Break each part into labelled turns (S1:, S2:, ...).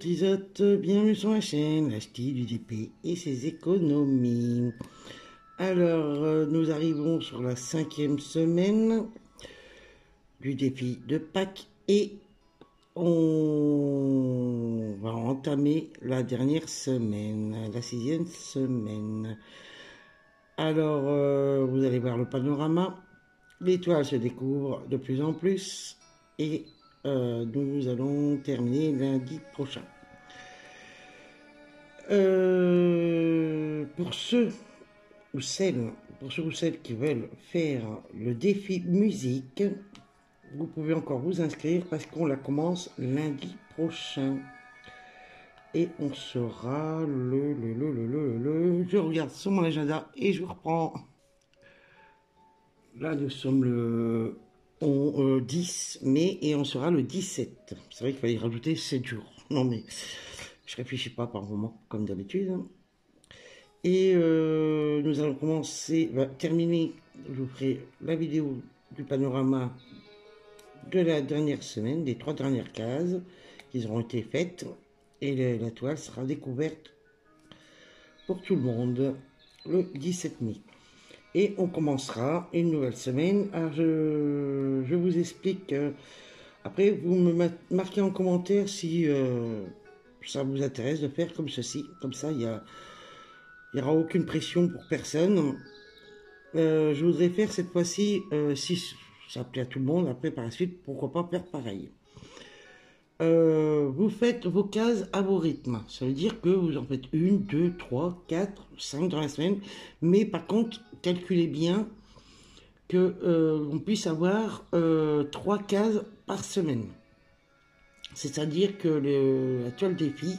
S1: Tisote, bienvenue sur la chaîne, l'Ach'ti du DP et ses économies. Alors, nous arrivons sur la 5e semaine du défi de Pâques et on va entamer la dernière semaine, la 6e semaine. Alors, vous allez voir le panorama, l'étoile se découvre de plus en plus et nous allons terminer lundi prochain. Pour ceux ou celles, qui veulent faire le défi musique, vous pouvez encore vous inscrire parce qu'on la commence lundi prochain. Et on sera je regarde sur mon agenda et je reprends. Là, nous sommes le 10 mai et on sera le 17. C'est vrai qu'il fallait rajouter 7 jours. Non mais, je réfléchis pas par moment, comme d'habitude. Et nous allons terminer, je vous ferai la vidéo du panorama de la dernière semaine, des 3 dernières cases qui auront été faites. Et la toile sera découverte pour tout le monde le 17 mai. Et on commencera une nouvelle semaine. Alors je vous explique. Après, vous me marquez en commentaire si ça vous intéresse de faire comme ceci. Comme ça, il n'y aura aucune pression pour personne. Je voudrais faire cette fois-ci, si ça plaît à tout le monde, après par la suite, pourquoi pas faire pareil. Vous faites vos cases à vos rythmes. Ça veut dire que vous en faites 1, 2, 3, 4, 5 dans la semaine. Mais par contre, calculez bien que on puisse avoir 3 cases par semaine. C'est-à-dire que la toile défi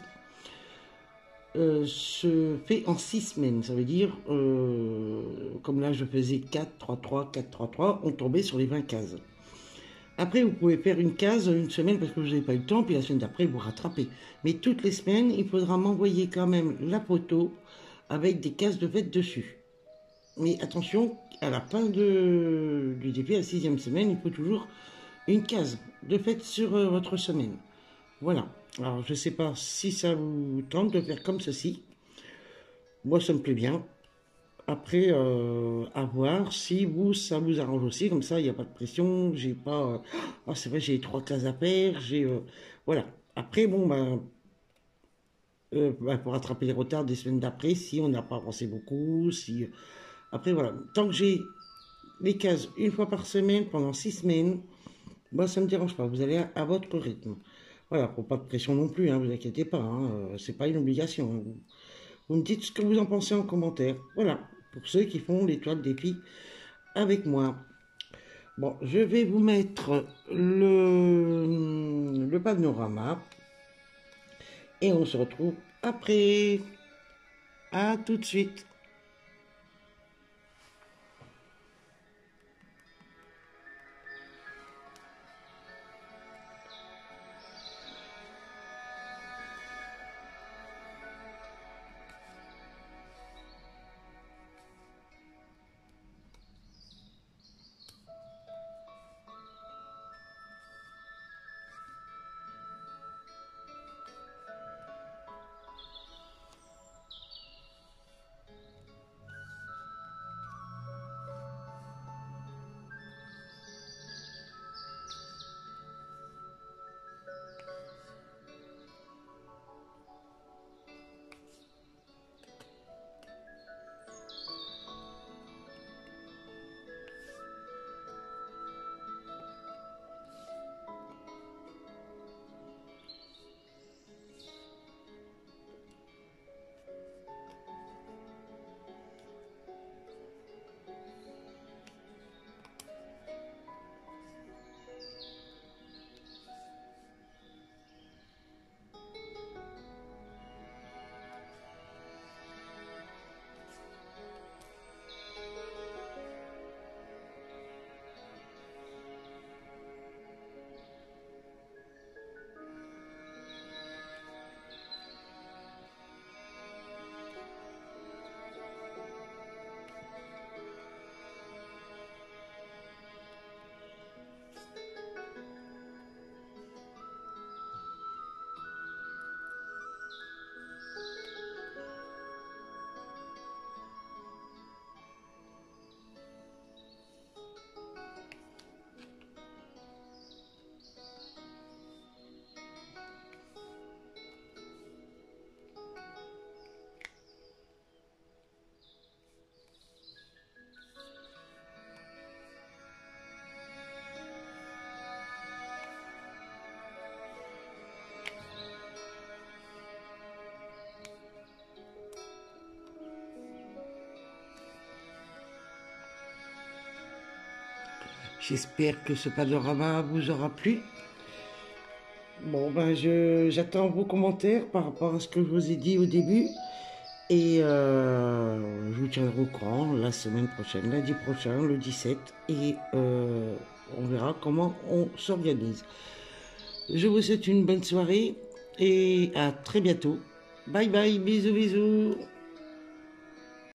S1: se fait en 6 semaines. Ça veut dire, comme là je faisais 4, 3, 3, 4, 3, 3, on tombait sur les 20 cases. Après, vous pouvez faire une case une semaine parce que vous n'avez pas eu le temps, puis la semaine d'après, vous rattrapez. Mais toutes les semaines, il faudra m'envoyer quand même la photo avec des cases de fête dessus. Mais attention, à la fin du défi, à la 6e semaine, il faut toujours une case de fête sur votre semaine. Voilà. Alors, je ne sais pas si ça vous tente de faire comme ceci. Moi, ça me plaît bien. Après, à voir si ça vous arrange aussi. Comme ça, il n'y a pas de pression. J'ai pas... oh, c'est vrai, j'ai 3 cases à faire. Voilà. Après, bon, pour rattraper les retards des semaines d'après, si on n'a pas avancé beaucoup, si... Après, voilà. Tant que j'ai les cases une fois par semaine, pendant 6 semaines, moi, ça ne me dérange pas. Vous allez à votre rythme. Voilà, pour pas de pression non plus, hein, vous inquiétez pas. Hein, c'est pas une obligation. Hein. Vous me dites ce que vous en pensez en commentaire. Voilà, pour ceux qui font l'étoile défi avec moi. Bon, je vais vous mettre le panorama. Et on se retrouve après. À tout de suite. J'espère que ce panorama vous aura plu. Bon, ben, j'attends vos commentaires par rapport à ce que je vous ai dit au début. Et je vous tiendrai au courant la semaine prochaine, lundi prochain, le 17. Et on verra comment on s'organise. Je vous souhaite une bonne soirée et à très bientôt. Bye bye, bisous bisous.